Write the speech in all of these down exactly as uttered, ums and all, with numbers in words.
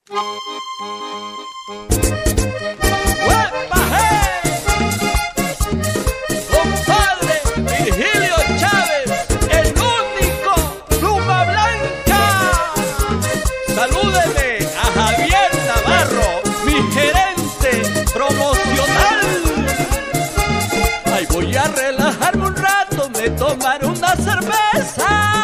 Tomar una cerveza.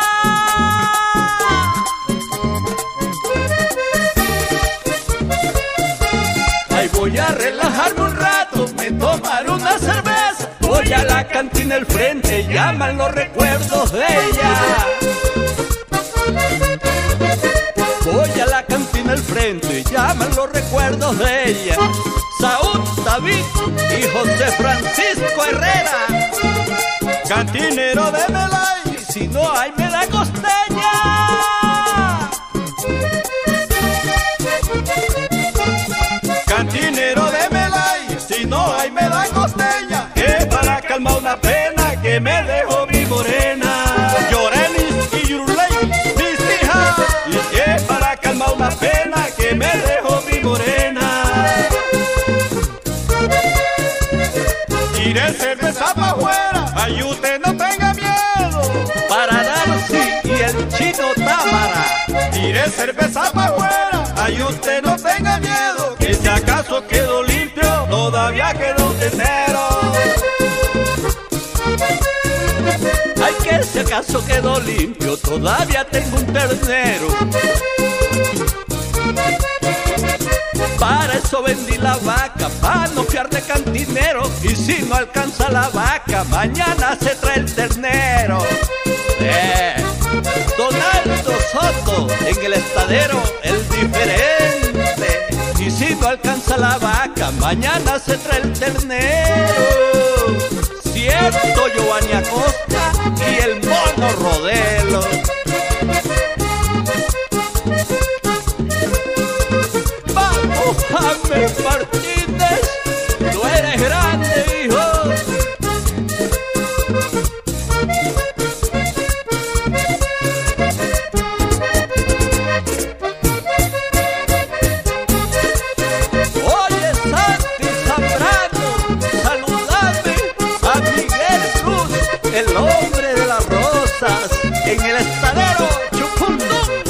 Ay, voy a relajarme un rato, me tomar una cerveza. Voy a la cantina al frente, llaman los recuerdos de ella. Voy a la cantina al frente, llaman los recuerdos de ella. Saúl, David y José Francisco Herrera. Cantinero de Melay, si no hay me da costeña. Cantinero de Melay, si no hay me da costeña. Que para calmar una pena que me dejó mi morena. Llorenis y Yuruley, mis hijas. Y que para calmar una pena que me dejó mi morena. Tiré cerveza pa' afuera, ay usted no tenga miedo. Para Nancy y el chino Támara. Tiré cerveza pa' afuera, ay usted no tenga miedo. Que si acaso quedó limpio, todavía quedó dinero. Ay, que si acaso quedó limpio, todavía tengo un ternero. Para eso vendí la vaca, para no fiar de cantinero. Y si no alcanza la vaca, mañana se trae el ternero. Eh, Donaldo Soto, en el estadero, el diferente. Y si no alcanza la vaca, mañana se trae el ternero. Cierto, Giovanni Acosta y el mono Rodelo. James Martínez, tú eres grande, hijo. Oye, Santi Zambrano, saludame a Miguel Cruz, el hombre de las rosas, en el estadero Chucundú.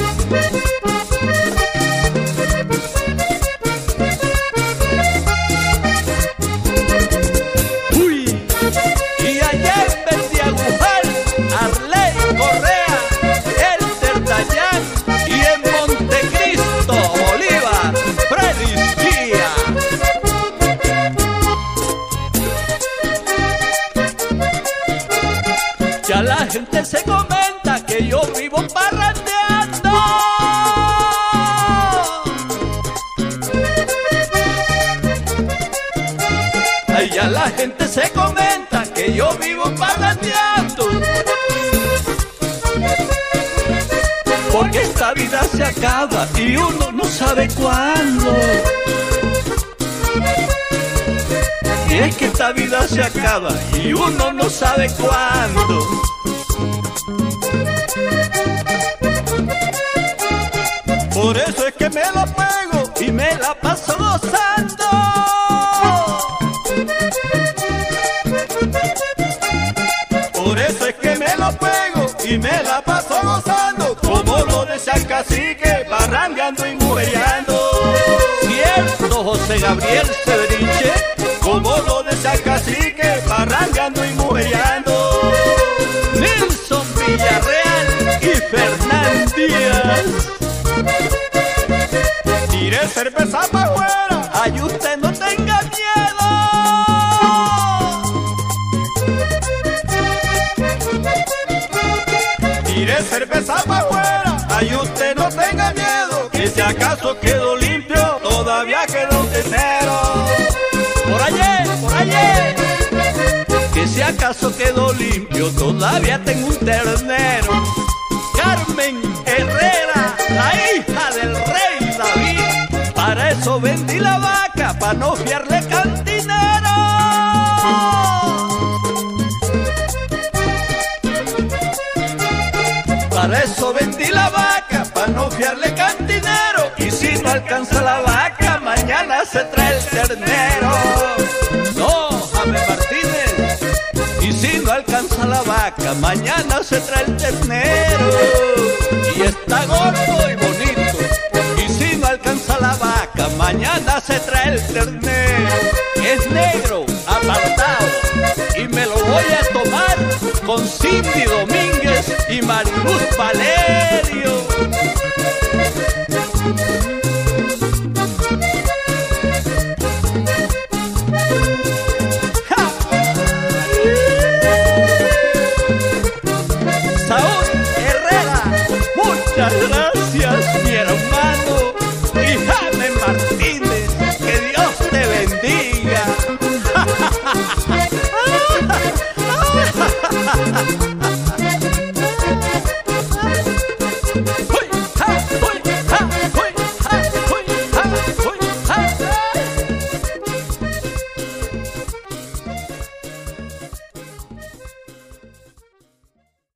Ya la gente se comenta que yo vivo parrandeando. Ay, ya la gente se comenta que yo vivo parrandeando. Porque esta vida se acaba y uno no sabe cuándo. Y es que esta vida se acaba y uno no sabe cuándo. Por eso es que me la pego y me la paso gozando. Por eso es que me la pego y me la paso gozando. Como lo decía el cacique, parrandeando y mujeriando. Cierto, José Gabriel Severiche. Como lo decía el cacique, parrandeando y mujeriando. Nilson Villarreal y Fernán Díaz. Tire cerveza pa' afuera, ay usted no tenga miedo. Tire cerveza pa' afuera, ay usted no tenga miedo. Que si acaso quedó limpio, todavía quedó dinero. Por allí, por allí. Que si acaso quedó limpio, todavía tengo un ternero. Carmen Herrera, la hija del rey David. Para eso vendí la vaca, para no fiarle cantinero. Para eso vendí la vaca, para no fiarle cantinero. Y si no alcanza la vaca, mañana se trae el ternero. No, Jaime Martínez. Y si no alcanza la vaca, mañana se trae el ternero. Y está gordo y bonito. Y si no alcanza la vaca, mañana se trae el ternero. Es negro, apartado, y me lo voy a tomar con Cindy Domínguez y Mariluz Valerio.